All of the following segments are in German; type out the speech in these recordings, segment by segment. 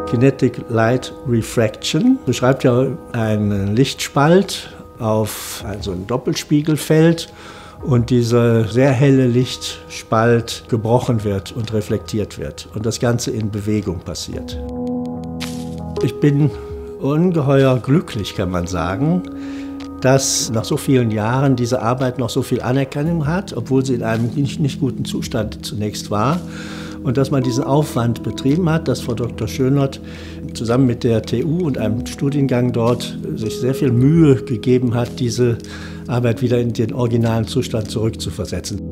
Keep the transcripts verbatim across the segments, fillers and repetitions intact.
Kinetic Light Refraction beschreibt ja einen Lichtspalt auf also ein Doppelspiegelfeld und dieser sehr helle Lichtspalt gebrochen wird und reflektiert wird und das Ganze in Bewegung passiert. Ich bin ungeheuer glücklich, kann man sagen, dass nach so vielen Jahren diese Arbeit noch so viel Anerkennung hat, obwohl sie in einem nicht, nicht guten Zustand zunächst war. Und dass man diesen Aufwand betrieben hat, dass Frau Doktor Schönert zusammen mit der T U und einem Studiengang dort sich sehr viel Mühe gegeben hat, diese Arbeit wieder in den originalen Zustand zurückzuversetzen.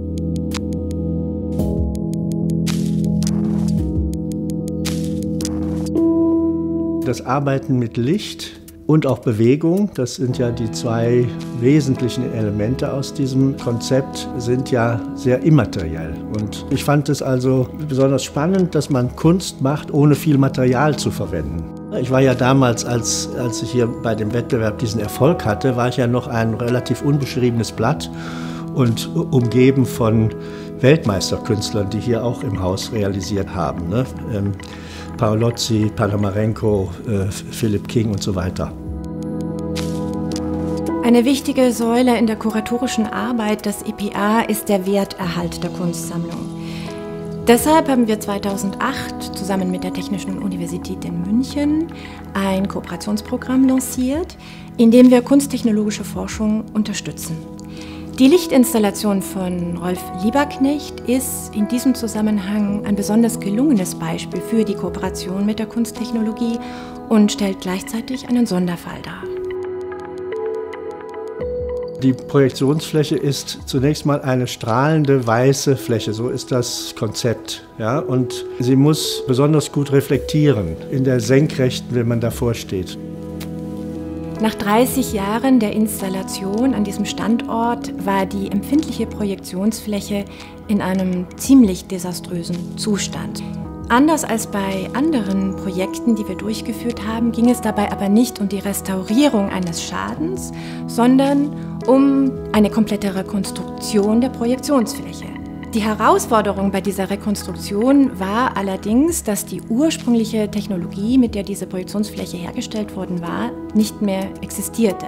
Das Arbeiten mit Licht und auch Bewegung, das sind ja die zwei wesentlichen Elemente aus diesem Konzept, sind ja sehr immateriell. Und ich fand es also besonders spannend, dass man Kunst macht, ohne viel Material zu verwenden. Ich war ja damals, als, als ich hier bei dem Wettbewerb diesen Erfolg hatte, war ich ja noch ein relativ unbeschriebenes Blatt und umgeben von Weltmeisterkünstlern, die hier auch im Haus realisiert haben, ne? Ähm, Paolozzi, Panamarenko, äh, Philip King und so weiter. Eine wichtige Säule in der kuratorischen Arbeit des I P A ist der Werterhalt der Kunstsammlung. Deshalb haben wir zweitausendacht zusammen mit der Technischen Universität in München ein Kooperationsprogramm lanciert, in dem wir kunsttechnologische Forschung unterstützen. Die Lichtinstallation von Rolf Lieberknecht ist in diesem Zusammenhang ein besonders gelungenes Beispiel für die Kooperation mit der Kunsttechnologie und stellt gleichzeitig einen Sonderfall dar. Die Projektionsfläche ist zunächst mal eine strahlende weiße Fläche, so ist das Konzept. Ja? Und sie muss besonders gut reflektieren, in der Senkrechten, wenn man davor steht. Nach dreißig Jahren der Installation an diesem Standort war die empfindliche Projektionsfläche in einem ziemlich desaströsen Zustand. Anders als bei anderen Projekten, die wir durchgeführt haben, ging es dabei aber nicht um die Restaurierung eines Schadens, sondern um eine komplette Rekonstruktion der Projektionsfläche. Die Herausforderung bei dieser Rekonstruktion war allerdings, dass die ursprüngliche Technologie, mit der diese Projektionsfläche hergestellt worden war, nicht mehr existierte.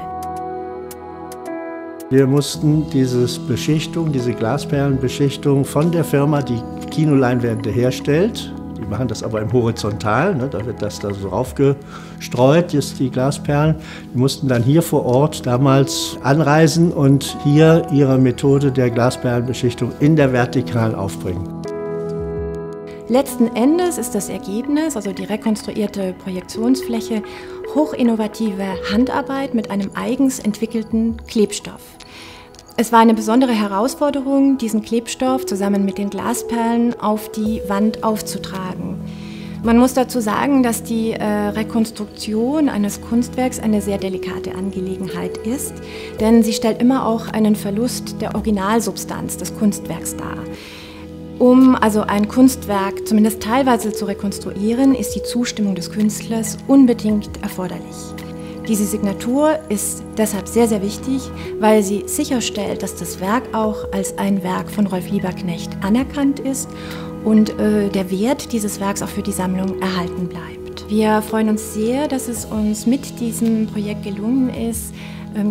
Wir mussten diese Beschichtung, diese Glasperlenbeschichtung von der Firma, die Kinoleinwände herstellt, die machen das aber im Horizontal, ne, da wird das da so raufgestreut, jetzt die Glasperlen. Die mussten dann hier vor Ort damals anreisen und hier ihre Methode der Glasperlenbeschichtung in der Vertikalen aufbringen. Letzten Endes ist das Ergebnis, also die rekonstruierte Projektionsfläche, hochinnovative Handarbeit mit einem eigens entwickelten Klebstoff. Es war eine besondere Herausforderung, diesen Klebstoff zusammen mit den Glasperlen auf die Wand aufzutragen. Man muss dazu sagen, dass die äh, Rekonstruktion eines Kunstwerks eine sehr delikate Angelegenheit ist, denn sie stellt immer auch einen Verlust der Originalsubstanz des Kunstwerks dar. Um also ein Kunstwerk zumindest teilweise zu rekonstruieren, ist die Zustimmung des Künstlers unbedingt erforderlich. Diese Signatur ist deshalb sehr, sehr wichtig, weil sie sicherstellt, dass das Werk auch als ein Werk von Rolf Lieberknecht anerkannt ist und äh, der Wert dieses Werks auch für die Sammlung erhalten bleibt. Wir freuen uns sehr, dass es uns mit diesem Projekt gelungen ist, äh,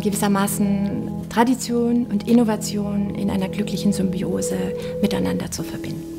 gewissermaßen Tradition und Innovation in einer glücklichen Symbiose miteinander zu verbinden.